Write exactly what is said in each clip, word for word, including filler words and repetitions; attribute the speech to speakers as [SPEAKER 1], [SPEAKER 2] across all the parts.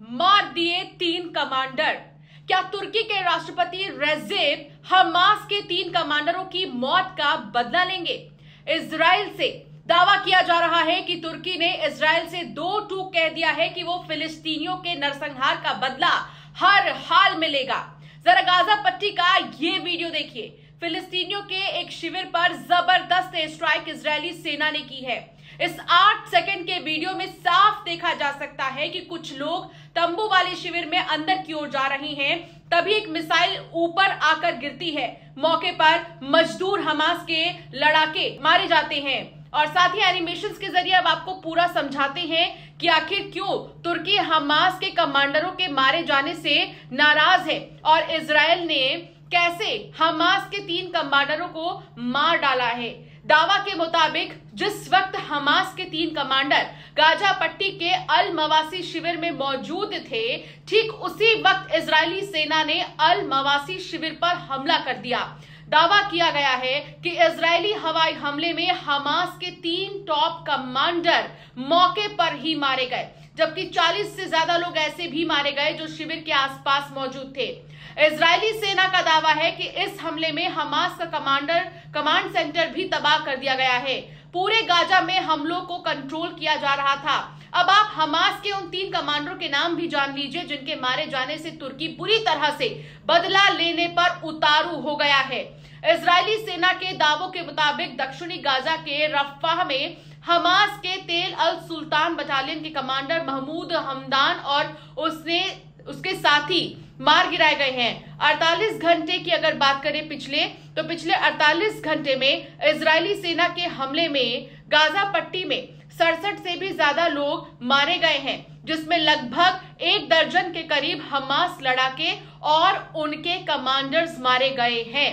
[SPEAKER 1] मार दिए तीन कमांडर। क्या तुर्की के राष्ट्रपति रेसिप हमास के तीन कमांडरों की मौत का बदला लेंगे? इजराइल से दावा किया जा रहा है कि तुर्की ने इजराइल से दो टूक कह दिया है कि वो फिलिस्तीनियों के नरसंहार का बदला हर हाल में लेगा। जरा गाजा पट्टी का ये वीडियो देखिए। फिलिस्तीनियों के एक शिविर पर जबरदस्त एयर स्ट्राइक इजरायली सेना ने की है। इस आठ सेकंड के वीडियो में साफ देखा जा सकता है कि कुछ लोग तंबू वाले शिविर में अंदर की ओर जा रहे हैं, तभी एक मिसाइल ऊपर आकर गिरती है। मौके पर मजदूर हमास के लड़ाके मारे जाते हैं और साथ ही एनिमेशंस के जरिए अब आपको पूरा समझाते हैं कि आखिर क्यों तुर्की हमास के कमांडरों के मारे जाने से नाराज है और इजराइल ने कैसे हमास के तीन कमांडरों को मार डाला है। दावा के मुताबिक जिस वक्त हमास के तीन कमांडर गाजा पट्टी के अल मवासी शिविर में मौजूद थे, ठीक उसी वक्त इजरायली सेना ने अल मवासी शिविर पर हमला कर दिया। दावा किया गया है कि इजरायली हवाई हमले में हमास के तीन टॉप कमांडर मौके पर ही मारे गए, जबकि चालीस से ज्यादा लोग ऐसे भी मारे गए जो शिविर के आसपास मौजूद थे। इजरायली सेना का दावा है कि इस हमले में हमास का कमांडर कमांड सेंटर भी तबाह कर दिया गया है। पूरे गाजा में हमलों को कंट्रोल किया जा रहा था। अब आप हमास के उन तीन कमांडरों के नाम भी जान लीजिए जिनके मारे जाने से तुर्की बुरी तरह से बदला लेने पर उतारू हो गया है। इजरायली सेना के दावों के मुताबिक दक्षिणी गाजा के रफाह में हमास के तेल अल सुल्तान बटालियन के कमांडर महमूद हमदान और उसने उसके साथी मार गिराए गए हैं। अड़तालीस घंटे की अगर बात करें पिछले तो पिछले अड़तालीस घंटे में इजरायली सेना के हमले में गाजा पट्टी में सड़सठ से भी ज्यादा लोग मारे गए हैं, जिसमें लगभग एक दर्जन के करीब हमास लड़ाके और उनके कमांडर्स मारे गए हैं।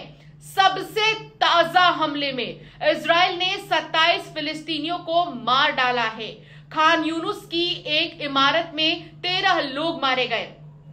[SPEAKER 1] सबसे ताजा हमले में इजराइल ने सत्ताईस फिलिस्तीनियों को मार डाला है। खान यूनुस की एक इमारत में तेरह लोग मारे गए।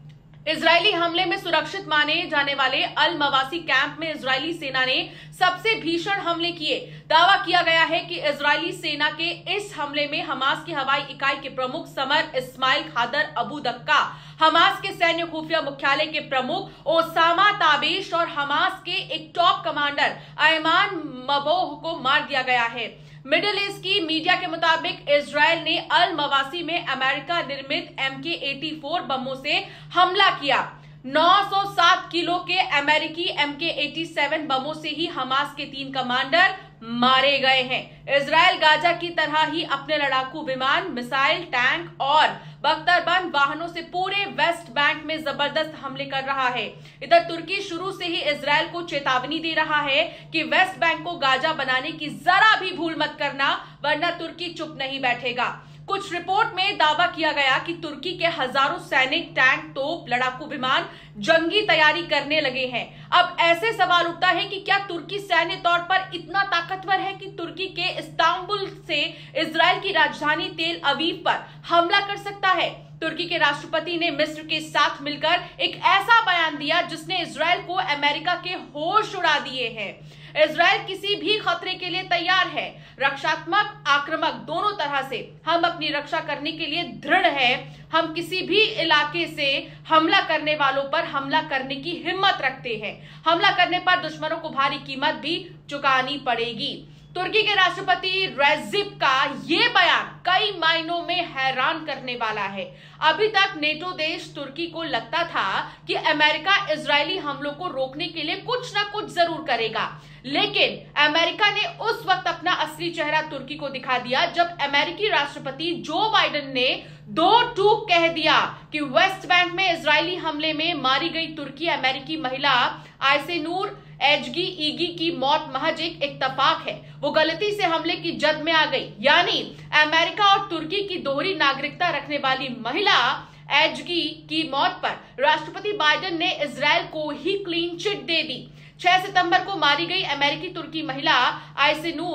[SPEAKER 1] इजरायली हमले में सुरक्षित माने जाने वाले अल मवासी कैंप में इजरायली सेना ने सबसे भीषण हमले किए। दावा किया गया है कि इजरायली सेना के इस हमले में हमास की हवाई इकाई के प्रमुख Samer Ismail Khader Abu Daqqa, Hamas के सैन्य खुफिया मुख्यालय के प्रमुख ओसामा ताबेश और हमास के एक टॉप कमांडर अयमान मबोह को मार दिया गया है। मिडिल ईस्ट की मीडिया के मुताबिक इजराइल ने अल मवासी में अमेरिका निर्मित एम के चौरासी बमों से हमला किया। नौ सौ सात किलो के अमेरिकी एम के सत्तासी बमों से ही हमास के तीन कमांडर मारे गए हैं। इजराइल गाजा की तरह ही अपने लड़ाकू विमान, मिसाइल, टैंक और बख्तरबंद वाहनों से पूरे वेस्ट बैंक में जबरदस्त हमले कर रहा है। इधर तुर्की शुरू से ही इजराइल को चेतावनी दे रहा है कि वेस्ट बैंक को गाजा बनाने की जरा भी भूल मत करना, वरना तुर्की चुप नहीं बैठेगा। कुछ रिपोर्ट में दावा किया गया कि तुर्की के हजारों सैनिक, टैंक, तोप, लड़ाकू विमान जंगी तैयारी करने लगे हैं। अब ऐसे सवाल उठता है कि क्या तुर्की सैन्य तौर पर इतना ताकतवर है कि तुर्की के इस्तांबुल से इजराइल की राजधानी तेल अवीव पर हमला कर सकता है? तुर्की के राष्ट्रपति ने मिस्र के साथ मिलकर एक ऐसा बयान दिया जिसने इजराइल को अमेरिका के होश उड़ा दिए हैं। इजराइल किसी भी खतरे के लिए तैयार है, रक्षात्मक, आक्रामक, दोनों तरह से हम अपनी रक्षा करने के लिए दृढ़ है। हम किसी भी इलाके से हमला करने वालों पर हमला करने की हिम्मत रखते हैं। हमला करने पर दुश्मनों को भारी कीमत भी चुकानी पड़ेगी। तुर्की के राष्ट्रपति रेसिप का ये बयान कई मायनों में हैरान करने वाला है। अभी तक नेटो देश तुर्की को लगता था कि अमेरिका इजरायली हमलों को रोकने के लिए कुछ ना कुछ जरूर करेगा, लेकिन अमेरिका ने उस वक्त अपना असली चेहरा तुर्की को दिखा दिया जब अमेरिकी राष्ट्रपति जो बाइडेन ने दो टूक कह दिया कि वेस्ट बैंक में इजरायली हमले में मारी गई तुर्की अमेरिकी महिला आयसेनूर एजगी ईगी की मौत महज एक इत्तेफाक है। वो गलती से हमले की जद में आ गई। यानी अमेरिका और तुर्की की दोहरी नागरिकता रखने वाली महिला एजगी की मौत पर राष्ट्रपति बाइडेन ने इजराइल को ही क्लीन चिट दे दी। छह सितंबर को मारी गई अमेरिकी तुर्की महिला आयसेनूर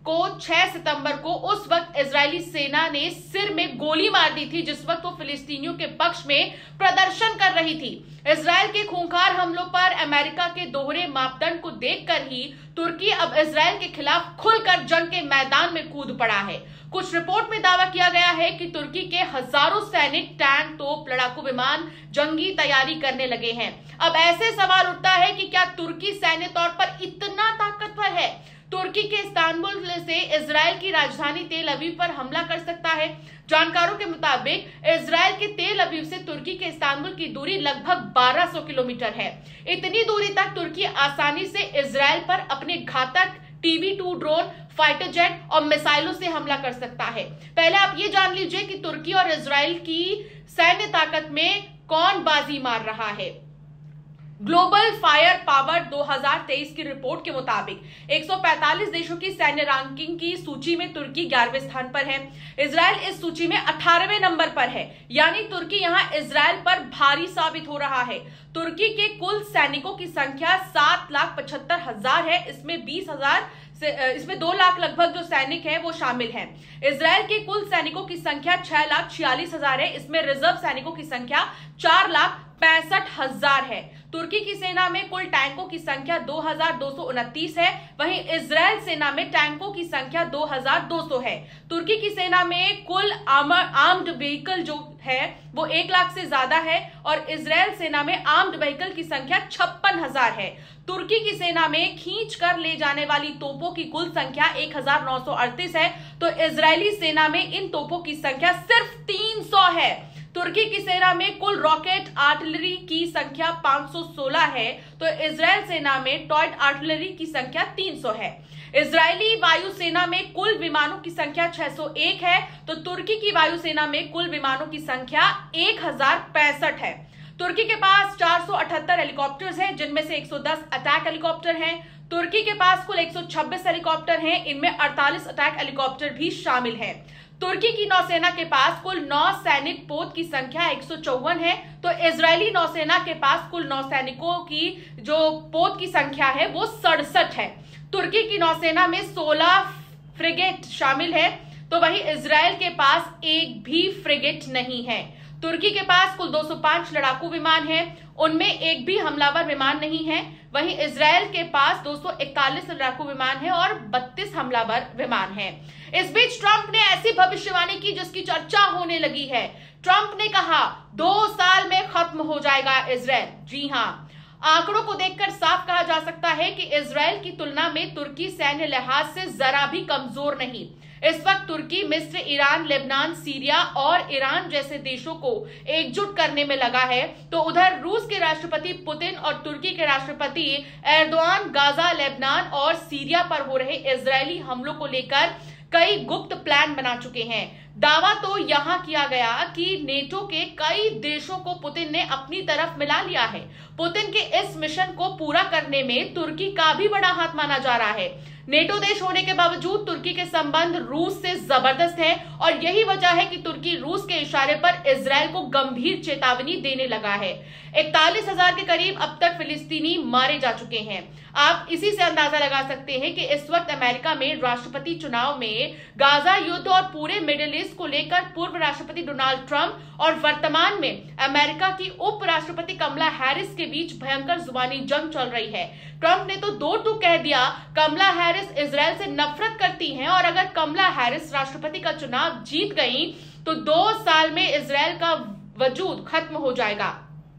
[SPEAKER 1] को छह सितंबर को उस वक्त इजरायली सेना ने सिर में गोली मार दी थी, जिस वक्त वो फिलिस्तीनियों के पक्ष में प्रदर्शन कर रही थी। इजरायल के खूंखार हमलों पर अमेरिका के दोहरे मापदंड को देखकर ही तुर्की अब इजरायल के खिलाफ खुलकर जंग के मैदान में कूद पड़ा है। कुछ रिपोर्ट में दावा किया गया है कि तुर्की के हजारों सैनिक, टैंक, तोप, लड़ाकू विमान जंगी तैयारी करने लगे हैं। अब ऐसे सवाल उठता है कि क्या तुर्की सैन्य तौर पर इतना ताकतवर है? तुर्की के इस्तांबुल से इजरायल की राजधानी तेल अवीव पर हमला कर सकता है। जानकारों के मुताबिक इजरायल के तेल अवीव से तुर्की के इस्तांबुल की दूरी लगभग बारह सौ किलोमीटर है। इतनी दूरी तक तुर्की आसानी से इजरायल पर अपने घातक T B two drone, fighter jet और मिसाइलों से हमला कर सकता है। पहले आप ये जान लीजिए कि तुर्की और इजरायल की सैन्य ताकत में कौन बाजी मार रहा है। ग्लोबल फायर पावर दो हज़ार तेईस की रिपोर्ट के मुताबिक एक सौ पैंतालीस देशों की सैन्य रैंकिंग की सूची में तुर्की ग्यारहवें स्थान पर है। इजरायल इस सूची में अठारहवें नंबर पर है, यानी तुर्की यहां इजरायल पर भारी साबित हो रहा है। तुर्की के कुल सैनिकों की संख्या सात लाख पचहत्तर हजार है। इसमें बीस हजार से इसमें दो लाख लगभग जो सैनिक हैं वो शामिल हैं। इजरायल के कुल सैनिकों की संख्या छह लाख छियालीस हजार है। इसमें रिजर्व सैनिकों की संख्या चार लाख पैंसठ हजार है। तुर्की की सेना में कुल टैंकों की संख्या दो हजार दो सौ उनतीस है, वहीं इजरायल सेना में टैंकों की संख्या दो हजार दो सौ है। तुर्की की सेना में कुल आर्म्ड व्हीकल जो है वो एक लाख से ज्यादा है और इजरायल सेना में आर्म्ड व्हीकल की संख्या छप्पन हजार है। तुर्की की सेना में खींच कर ले जाने वाली तोपों की कुल संख्या एक हजार नौ सौ अड़तीस है, तो इजरायली सेना में इन तोपों की संख्या सिर्फ तीन सौ है। तुर्की की सेना में कुल रॉकेट आर्टिलरी की संख्या पांच सौ सोलह है, तो इजरायल सेना में टॉयड आर्टिलरी की संख्या तीन सौ है। इजरायली वायुसेना में कुल विमानों की संख्या छह सौ एक है, तो तुर्की की वायुसेना में कुल विमानों की संख्या एक हजार पैंसठ है। तुर्की के पास चार सौ अठहत्तर हेलीकॉप्टर्स हैं, जिनमें से एक सौ दस अटैक हेलीकॉप्टर हैं। तुर्की के पास कुल एक सौ छब्बीस हेलीकॉप्टर हैं, इनमें अड़तालीस अटैक हेलीकॉप्टर भी शामिल हैं। तुर्की की नौसेना के पास कुल नौ सैनिक पोत की संख्या एक सौ चौवन है, तो इजरायली नौसेना के पास कुल नौ सैनिकों की जो पोत की संख्या है वो सड़सठ है। तुर्की की नौसेना में सोलह फ्रिगेट शामिल है, तो वहीं इजरायल के पास एक भी फ्रिगेट नहीं है। तुर्की के पास कुल दो सौ पांच लड़ाकू विमान हैं, उनमें एक भी हमलावर विमान नहीं है। वहीं इजरायल के पास दो सौ इकतालीस लड़ाकू विमान है और बत्तीस हमलावर विमान हैं। इस बीच ट्रंप ने ऐसी भविष्यवाणी की जिसकी चर्चा होने लगी है। ट्रंप ने कहा दो साल में खत्म हो जाएगा इजरायल। जी हां, आंकड़ों को देखकर साफ कहा जा सकता है कि इजरायल की तुलना में तुर्की सैन्य लिहाज से जरा भी कमजोर नहीं। इस वक्त तुर्की मिस्र, ईरान, लेबनान, सीरिया और ईरान जैसे देशों को एकजुट करने में लगा है, तो उधर रूस के राष्ट्रपति पुतिन और तुर्की के राष्ट्रपति एर्दोआन गाजा, लेबनान और सीरिया पर हो रहे इजरायली हमलों को लेकर कई गुप्त प्लान बना चुके हैं। दावा तो यहां किया गया कि नेटो के कई देशों को पुतिन ने अपनी तरफ मिला लिया है। पुतिन के इस मिशन को पूरा करने में तुर्की का भी बड़ा हाथ माना जा रहा है। नेटो देश होने के बावजूद तुर्की के संबंध रूस से जबरदस्त है और यही वजह है कि तुर्की रूस के इशारे पर इजरायल को गंभीर चेतावनी देने लगा है। इकतालीस हजार के करीब अब तक फिलिस्तीनी मारे जा चुके हैं। आप इसी से अंदाजा लगा सकते हैं कि इस वक्त अमेरिका में राष्ट्रपति चुनाव में गाजा युद्ध और पूरे मिडिल ईस्ट को लेकर पूर्व राष्ट्रपति डोनाल्ड ट्रंप और वर्तमान में अमेरिका की उपराष्ट्रपति कमला हैरिस के बीच भयंकर जुबानी जंग चल रही है। ट्रंप ने तो दो टूक कह दिया, कमला हैरिस इजरायल से नफरत करती हैं और अगर कमला हैरिस राष्ट्रपति का चुनाव जीत गई तो दो साल में इजरायल का वजूद खत्म हो जाएगा।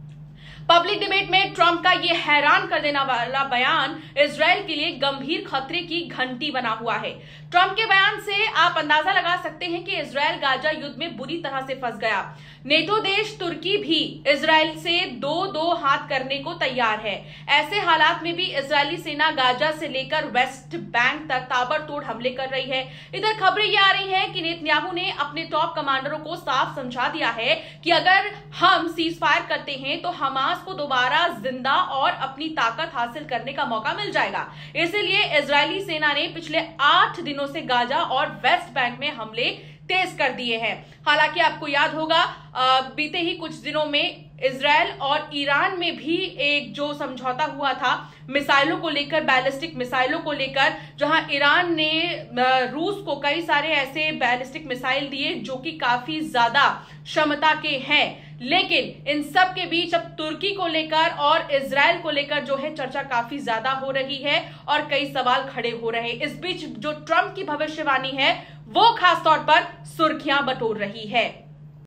[SPEAKER 1] पब्लिक डिबेट में ट्रंप का यह हैरान कर देने वाला बयान इजरायल के लिए गंभीर खतरे की घंटी बना हुआ है। ट्रंप के बयान से आप अंदाजा लगा सकते हैं कि इजरायल गाजा युद्ध में बुरी तरह से फंस गया। नेटो देश तुर्की भी इजरायल से दो दो हाथ करने को तैयार है। ऐसे हालात में भी इजरायली सेना गाजा से लेकर वेस्ट बैंक तक ताबड़तोड़ हमले कर रही है। इधर खबरें ये आ रही है कि नेतन्याहू ने अपने टॉप कमांडरों को साफ समझा दिया है कि अगर हम सीज फायर करते हैं तो हमास को दोबारा जिंदा और अपनी ताकत हासिल करने का मौका मिल जाएगा। इसलिए इजरायली सेना ने पिछले आठ दिनों से गाजा और वेस्ट बैंक में हमले तेज कर दिए हैं। हालांकि आपको याद होगा बीते ही कुछ दिनों में इजराइल और ईरान में भी एक जो समझौता हुआ था मिसाइलों को लेकर, बैलिस्टिक मिसाइलों को लेकर, जहां ईरान ने रूस को कई सारे ऐसे बैलिस्टिक मिसाइल दिए जो कि काफी ज्यादा क्षमता के हैं। लेकिन इन सब के बीच अब तुर्की को लेकर और इजराइल को लेकर जो है चर्चा काफी ज्यादा हो रही है और कई सवाल खड़े हो रहे हैं। इस बीच जो ट्रंप की भविष्यवाणी है वो खासतौर पर सुर्खियां बटोर रही है।